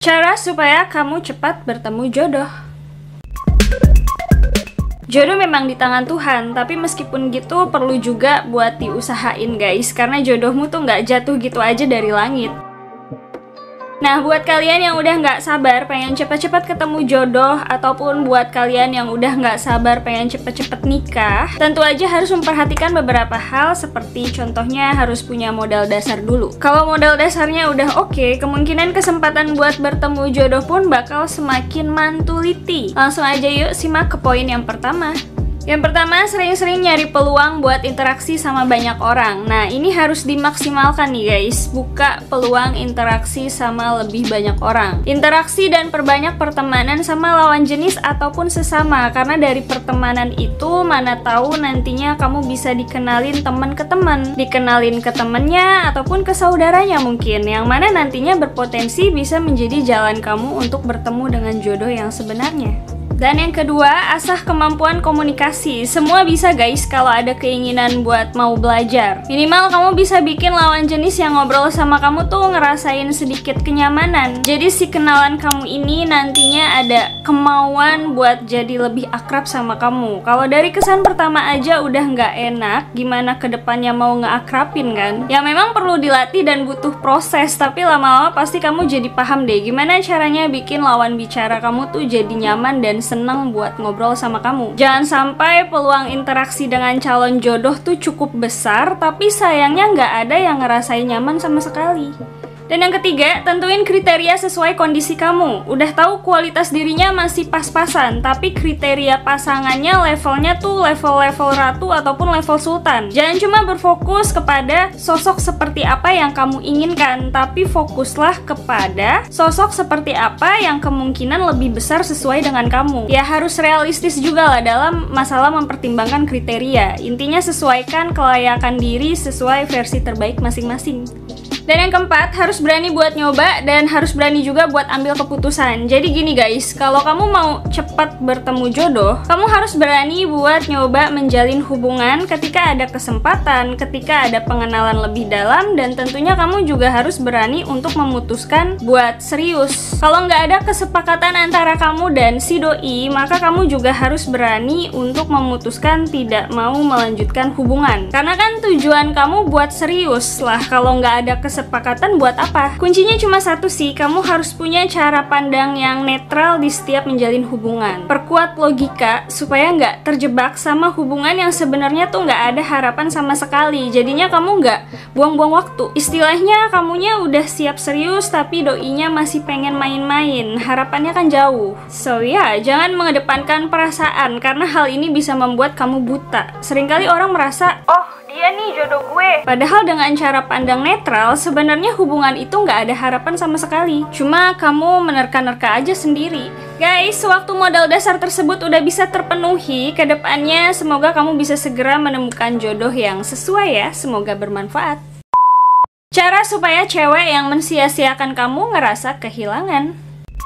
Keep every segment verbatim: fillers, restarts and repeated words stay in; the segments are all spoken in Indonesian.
Cara supaya kamu cepat bertemu jodoh. Jodoh memang di tangan Tuhan, tapi meskipun gitu perlu juga buat diusahain guys, karena jodohmu tuh nggak jatuh gitu aja dari langit. Nah, buat kalian yang udah nggak sabar pengen cepet-cepet ketemu jodoh, ataupun buat kalian yang udah nggak sabar pengen cepet-cepet nikah, tentu aja harus memperhatikan beberapa hal, seperti contohnya harus punya modal dasar dulu. Kalau modal dasarnya udah oke, kemungkinan kesempatan buat bertemu jodoh pun bakal semakin mantuliti. Langsung aja yuk simak ke poin yang pertama. Yang pertama, sering-sering nyari peluang buat interaksi sama banyak orang. Nah, ini harus dimaksimalkan nih guys. Buka peluang interaksi sama lebih banyak orang. Interaksi dan perbanyak pertemanan sama lawan jenis ataupun sesama. Karena dari pertemanan itu, mana tahu nantinya kamu bisa dikenalin teman ke teman, dikenalin ke temennya ataupun ke saudaranya mungkin, yang mana nantinya berpotensi bisa menjadi jalan kamu untuk bertemu dengan jodoh yang sebenarnya. Dan yang kedua, asah kemampuan komunikasi. Semua bisa guys kalau ada keinginan buat mau belajar. Minimal kamu bisa bikin lawan jenis yang ngobrol sama kamu tuh ngerasain sedikit kenyamanan. Jadi si kenalan kamu ini nantinya ada kemauan buat jadi lebih akrab sama kamu. Kalau dari kesan pertama aja udah nggak enak, gimana kedepannya mau ngeakrabin kan? Ya memang perlu dilatih dan butuh proses, tapi lama-lama pasti kamu jadi paham deh gimana caranya bikin lawan bicara kamu tuh jadi nyaman dan seneng buat ngobrol sama kamu. Jangan sampai peluang interaksi dengan calon jodoh tuh cukup besar, tapi sayangnya nggak ada yang ngerasain nyaman sama sekali. Dan yang ketiga, tentuin kriteria sesuai kondisi kamu. Udah tahu kualitas dirinya masih pas-pasan, tapi kriteria pasangannya levelnya tuh level-level ratu ataupun level sultan. Jangan cuma berfokus kepada sosok seperti apa yang kamu inginkan, tapi fokuslah kepada sosok seperti apa yang kemungkinan lebih besar sesuai dengan kamu. Ya harus realistis juga lah dalam masalah mempertimbangkan kriteria. Intinya sesuaikan kelayakan diri sesuai versi terbaik masing-masing. Dan yang keempat, harus berani buat nyoba dan harus berani juga buat ambil keputusan. Jadi gini guys, kalau kamu mau cepat bertemu jodoh, kamu harus berani buat nyoba menjalin hubungan ketika ada kesempatan, ketika ada pengenalan lebih dalam, dan tentunya kamu juga harus berani untuk memutuskan buat serius. Kalau nggak ada kesepakatan antara kamu dan si doi, maka kamu juga harus berani untuk memutuskan tidak mau melanjutkan hubungan. Karena kan tujuan kamu buat serius lah, kalau nggak ada kesepakatan Kesepakatan buat apa? Kuncinya cuma satu sih, kamu harus punya cara pandang yang netral di setiap menjalin hubungan. Perkuat logika supaya nggak terjebak sama hubungan yang sebenarnya tuh nggak ada harapan sama sekali. Jadinya kamu nggak buang-buang waktu. Istilahnya kamunya udah siap serius tapi doinya masih pengen main-main. Harapannya kan jauh. So ya, yeah, jangan mengedepankan perasaan karena hal ini bisa membuat kamu buta. Seringkali orang merasa, oh dia nih jodoh gue. Padahal dengan cara pandang netral, sebenarnya hubungan itu nggak ada harapan sama sekali. Cuma kamu menerka-nerka aja sendiri. Guys, waktu modal dasar tersebut udah bisa terpenuhi, kedepannya semoga kamu bisa segera menemukan jodoh yang sesuai ya. Semoga bermanfaat. Cara supaya cewek yang mensia-siakan kamu ngerasa kehilangan.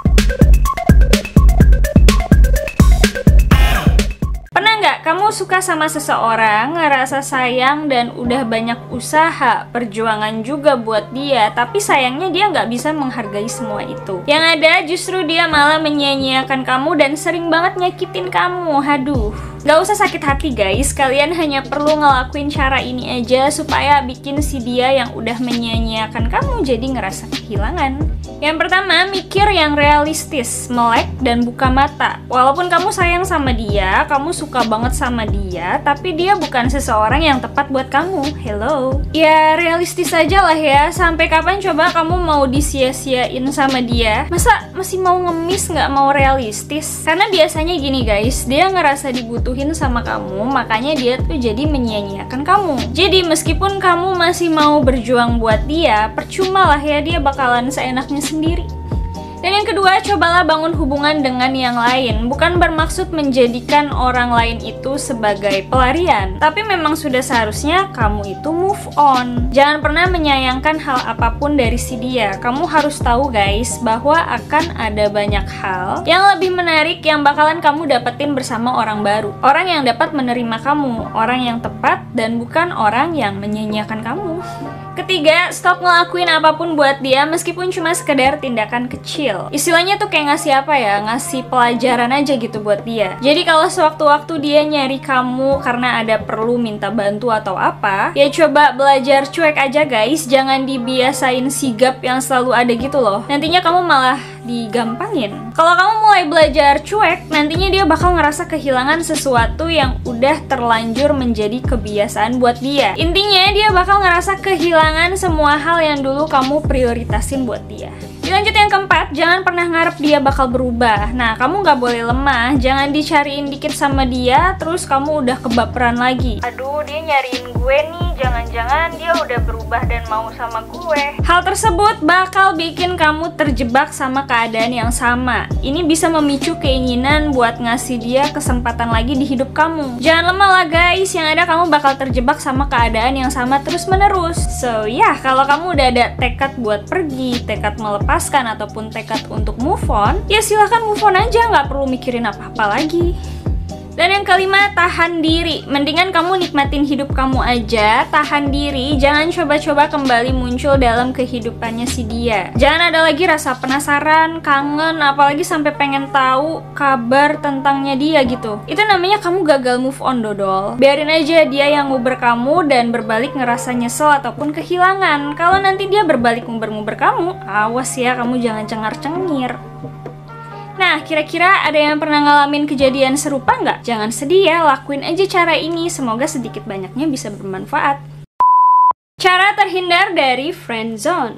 Nggak, kamu suka sama seseorang, ngerasa sayang dan udah banyak usaha, perjuangan juga buat dia, tapi sayangnya dia nggak bisa menghargai semua itu. Yang ada justru dia malah menyia-nyiakan kamu dan sering banget nyakitin kamu. Haduh, nggak usah sakit hati guys, kalian hanya perlu ngelakuin cara ini aja supaya bikin si dia yang udah menyia-nyiakan kamu jadi ngerasa kehilangan. Yang pertama, mikir yang realistis, melek dan buka mata. Walaupun kamu sayang sama dia, kamu suka banget sama dia, tapi dia bukan seseorang yang tepat buat kamu. Hello. Ya realistis aja lah ya, sampai kapan coba kamu mau disia-siain sama dia? Masa masih mau ngemis nggak mau realistis? Karena biasanya gini guys, dia ngerasa dibutuhin sama kamu, makanya dia tuh jadi menyia-nyiakan kamu. Jadi meskipun kamu masih mau berjuang buat dia, percuma lah ya, dia bakalan seenaknya sendiri. Dan yang kedua, cobalah bangun hubungan dengan yang lain. Bukan bermaksud menjadikan orang lain itu sebagai pelarian, tapi memang sudah seharusnya kamu itu move on. Jangan pernah menyayangkan hal apapun dari si dia. Kamu harus tahu guys, bahwa akan ada banyak hal yang lebih menarik yang bakalan kamu dapetin bersama orang baru. Orang yang dapat menerima kamu, orang yang tepat, dan bukan orang yang menyanyiakan kamu. Ketiga, stop ngelakuin apapun buat dia meskipun cuma sekedar tindakan kecil. Istilahnya tuh kayak ngasih apa ya, ngasih pelajaran aja gitu buat dia. Jadi kalau sewaktu-waktu dia nyari kamu karena ada perlu minta bantu atau apa, ya coba belajar cuek aja guys. Jangan dibiasain sigap yang selalu ada gitu loh. Nantinya kamu malah digampangin. Kalau kamu mulai belajar cuek, nantinya dia bakal ngerasa kehilangan sesuatu yang udah terlanjur menjadi kebiasaan buat dia. Intinya dia bakal ngerasa kehilangan semua hal yang dulu kamu prioritasin buat dia. Dilanjut yang keempat, jangan pernah ngarep dia bakal berubah. Nah, kamu nggak boleh lemah. Jangan dicariin dikit sama dia, terus kamu udah kebaperan lagi. Aduh, dia nyariin gue nih. Jangan-jangan dia udah berubah dan mau sama gue. Hal tersebut bakal bikin kamu terjebak sama keadaan yang sama. Ini bisa memicu keinginan buat ngasih dia kesempatan lagi di hidup kamu. Jangan lemah lah guys, yang ada kamu bakal terjebak sama keadaan yang sama terus-menerus. So, ya, yeah, kalau kamu udah ada tekad buat pergi, tekad melepas ataupun tekad untuk move on, ya silahkan move on aja, nggak perlu mikirin apa-apa lagi. Dan yang kelima, tahan diri. Mendingan kamu nikmatin hidup kamu aja, tahan diri, jangan coba-coba kembali muncul dalam kehidupannya si dia. Jangan ada lagi rasa penasaran, kangen, apalagi sampai pengen tahu kabar tentangnya dia gitu. Itu namanya kamu gagal move on, dodol. Biarin aja dia yang nguber kamu dan berbalik ngerasa nyesel ataupun kehilangan. Kalau nanti dia berbalik nguber-nguber kamu, awas ya, kamu jangan cengar-cengir. Nah, kira-kira ada yang pernah ngalamin kejadian serupa nggak? Jangan sedih ya, lakuin aja cara ini. Semoga sedikit banyaknya bisa bermanfaat. Cara terhindar dari friendzone.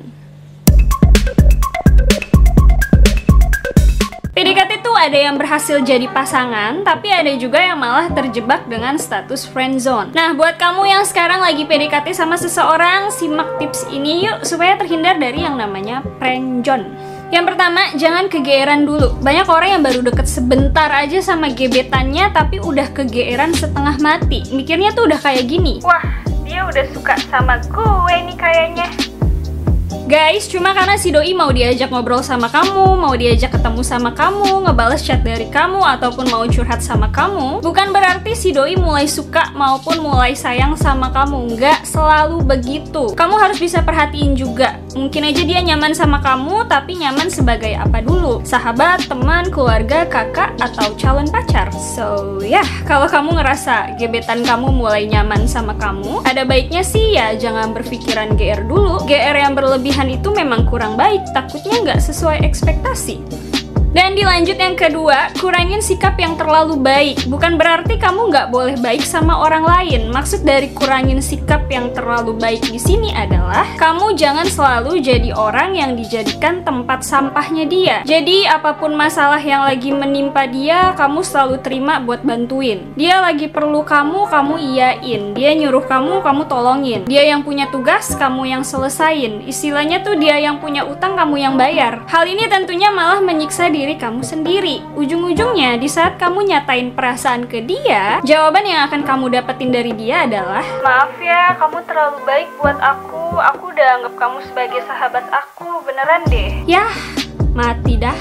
P D K T tuh ada yang berhasil jadi pasangan, tapi ada juga yang malah terjebak dengan status friendzone. Nah, buat kamu yang sekarang lagi P D K T sama seseorang, simak tips ini yuk supaya terhindar dari yang namanya friendzone. Yang pertama, jangan kegeeran dulu. Banyak orang yang baru deket sebentar aja sama gebetannya, tapi udah kegeeran setengah mati. Mikirnya tuh udah kayak gini, wah, dia udah suka sama gue nih kayaknya. Guys, cuma karena si doi mau diajak ngobrol sama kamu, mau diajak ketemu sama kamu, ngebales chat dari kamu, ataupun mau curhat sama kamu, bukan berarti si doi mulai suka maupun mulai sayang sama kamu. Nggak selalu begitu. Kamu harus bisa perhatiin juga. Mungkin aja dia nyaman sama kamu, tapi nyaman sebagai apa dulu? Sahabat, teman, keluarga, kakak, atau calon pacar. So, ya, yeah, kalau kamu ngerasa gebetan kamu mulai nyaman sama kamu, ada baiknya sih ya jangan berpikiran G R dulu. G R yang berlebihan itu memang kurang baik, takutnya nggak sesuai ekspektasi. Dan dilanjut yang kedua, kurangin sikap yang terlalu baik. Bukan berarti kamu nggak boleh baik sama orang lain. Maksud dari kurangin sikap yang terlalu baik di sini adalah kamu jangan selalu jadi orang yang dijadikan tempat sampahnya dia. Jadi apapun masalah yang lagi menimpa dia, kamu selalu terima buat bantuin. Dia lagi perlu kamu, kamu iyain. Dia nyuruh kamu, kamu tolongin. Dia yang punya tugas, kamu yang selesain. Istilahnya tuh dia yang punya utang, kamu yang bayar. Hal ini tentunya malah menyiksa diri diri kamu sendiri. Ujung-ujungnya, di saat kamu nyatain perasaan ke dia, jawaban yang akan kamu dapetin dari dia adalah, maaf ya, kamu terlalu baik buat aku. Aku udah anggap kamu sebagai sahabat aku, beneran deh. Yah, mati dah.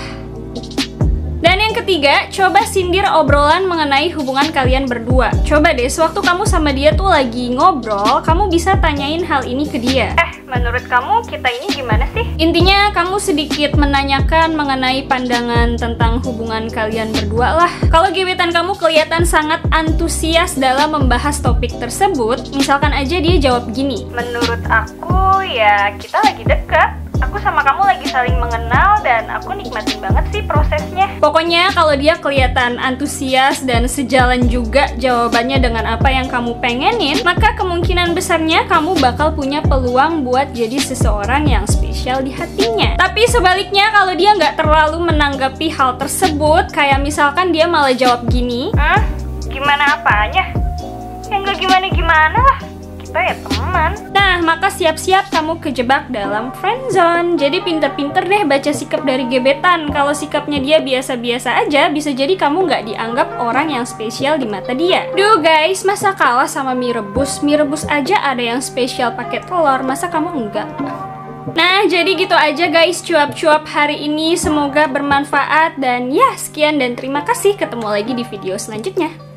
Dan yang ketiga, coba sindir obrolan mengenai hubungan kalian berdua. Coba deh, sewaktu kamu sama dia tuh lagi ngobrol, kamu bisa tanyain hal ini ke dia. Eh, menurut kamu kita ini gimana sih? Intinya, kamu sedikit menanyakan mengenai pandangan tentang hubungan kalian berdua lah. Kalau gebetan kamu kelihatan sangat antusias dalam membahas topik tersebut, misalkan aja dia jawab gini, menurut aku ya kita lagi dekat. Aku sama kamu lagi saling mengenal dan aku nikmatin banget sih prosesnya. Pokoknya kalau dia kelihatan antusias dan sejalan juga jawabannya dengan apa yang kamu pengenin, maka kemungkinan besarnya kamu bakal punya peluang buat jadi seseorang yang spesial di hatinya. Tapi sebaliknya, kalau dia nggak terlalu menanggapi hal tersebut, kayak misalkan dia malah jawab gini, Hah? Gimana apanya? Ya nggak gimana-gimana lah. Kita ya teman. Nah, maka siap-siap kamu kejebak dalam friendzone. Jadi pinter-pinter deh baca sikap dari gebetan. Kalau sikapnya dia biasa-biasa aja, bisa jadi kamu nggak dianggap orang yang spesial di mata dia. Duh guys, masa kalah sama mie rebus? Mie rebus aja ada yang spesial pakai telur, masa kamu enggak? Nah, jadi gitu aja guys cuap-cuap hari ini. Semoga bermanfaat dan ya, sekian dan terima kasih. Ketemu lagi di video selanjutnya.